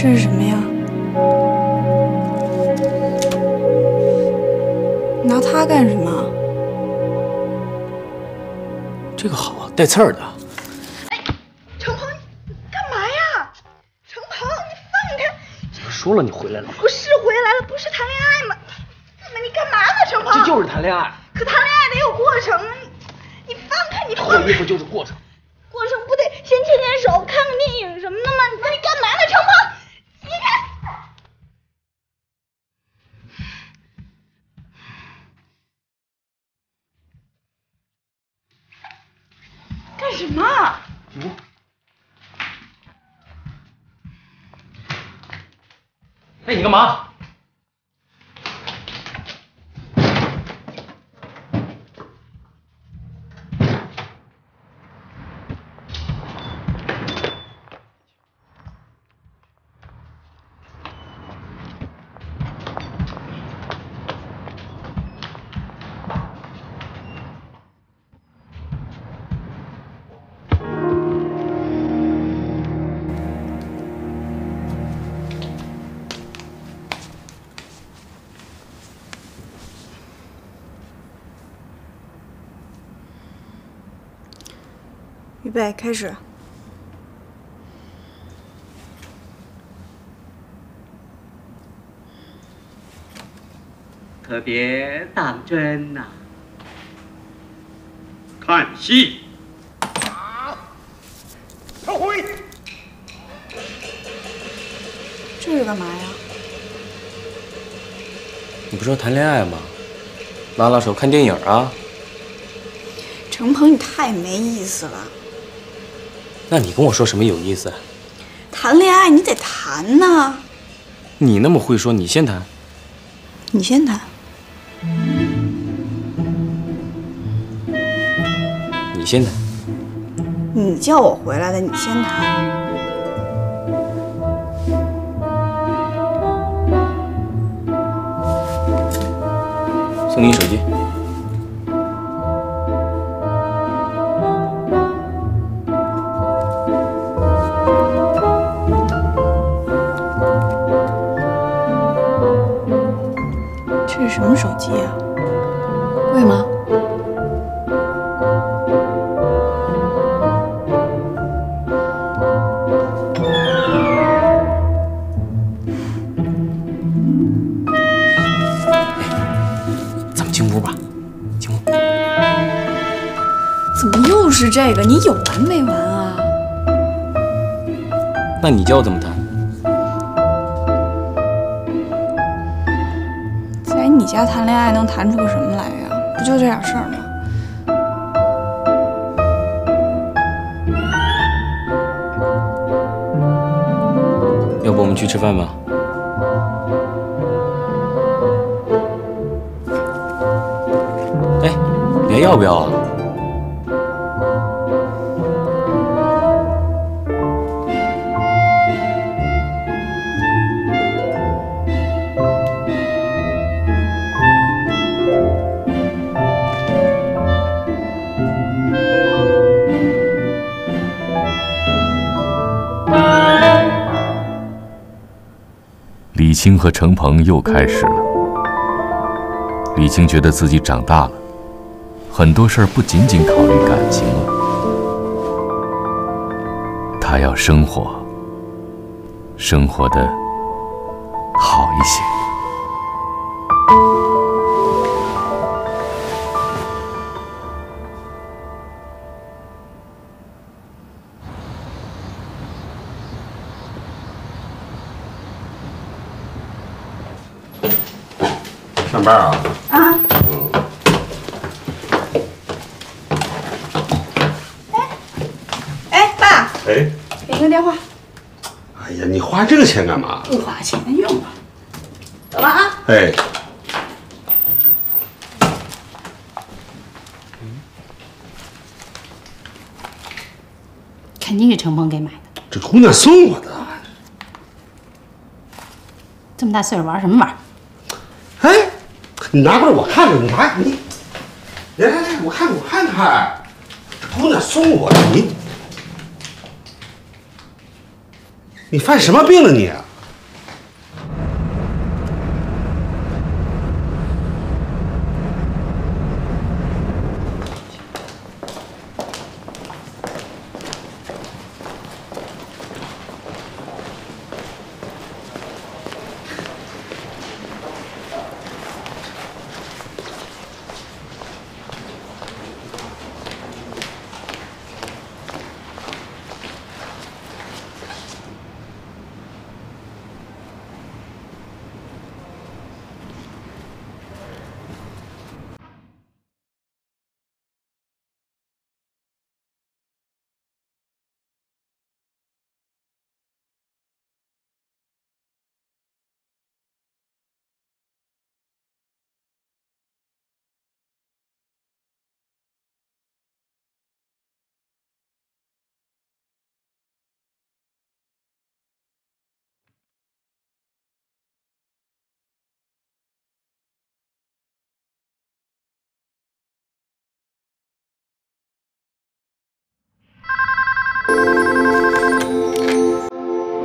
这是什么呀？拿它干什么？ 这个好啊，带刺儿的。 哎，程鹏，你干嘛呀？程鹏，你放开！ 我说了你回来了吗？ 不是回来了，不是谈恋爱吗？你干嘛呢，程鹏？ 这就是谈恋爱。 可谈恋爱得有过程啊！你放开，你放开！ 脱衣服就是过程。 过程不得先牵牵手、看个电影什么的吗？你干嘛呢，程鹏？你看。干什么？ 哎，你干嘛？ 预备，开始。 特别当真呐、 看戏。撤回。 这是干嘛呀？ 你不是要谈恋爱吗？拉拉手看电影啊。 程鹏，你太没意思了。 那你跟我说什么有意思？ 谈恋爱你得谈呐。 你那么会说，你先谈。 你先谈。 你先谈。 你叫我回来的，你先谈。 送你手机。 这是什么手机啊？贵吗？ 咱们进屋吧，进屋。 怎么又是这个？你有完没完啊？ 那你教我怎么谈？ 在你家谈恋爱能谈出个什么来呀？不就这点事儿吗？ 要不我们去吃饭吧？哎，你还要不要啊？ 李青和程鹏又开始了。李青觉得自己长大了，很多事儿不仅仅考虑感情了，他要生活，生活的好一些。 上班啊？ 啊。哎，爸。 哎。 给你个电话。 哎呀，你花这个钱干嘛？ 不花钱用吧。走了啊。 哎。 肯定是程鹏给买的。 这姑娘送我的。 这么大岁数玩什么玩？ 哎，你拿过来我看看，你拿你，来来来，我看看，这姑娘送我的，你犯什么病了你？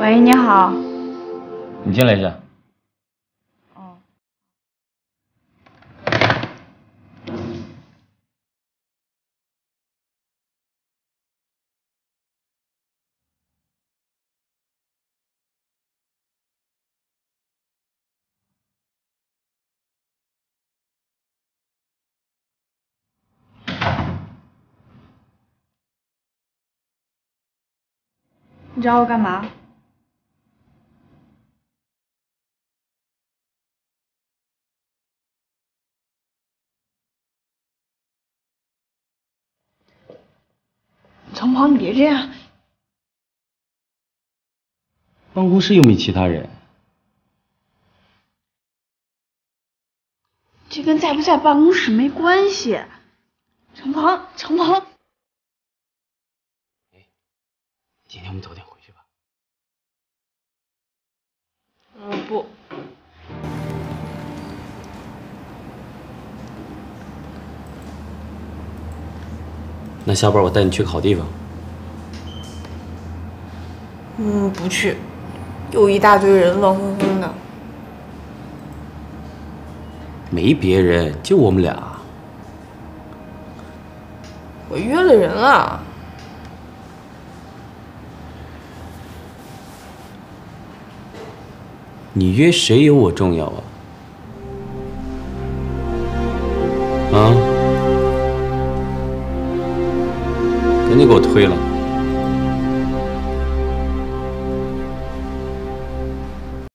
喂，你好。 你进来一下。 哦。你找我干嘛？程鹏，你别这样。 办公室又没其他人。 这跟在不在办公室没关系。程鹏，程鹏。 今天我们早点回去吧。 不。 那下班我带你去个好地方。 不去，又一大堆人，乱哄哄的。 没别人，就我们俩。 我约了人了。 你约谁有我重要啊？啊？赶紧给我推了！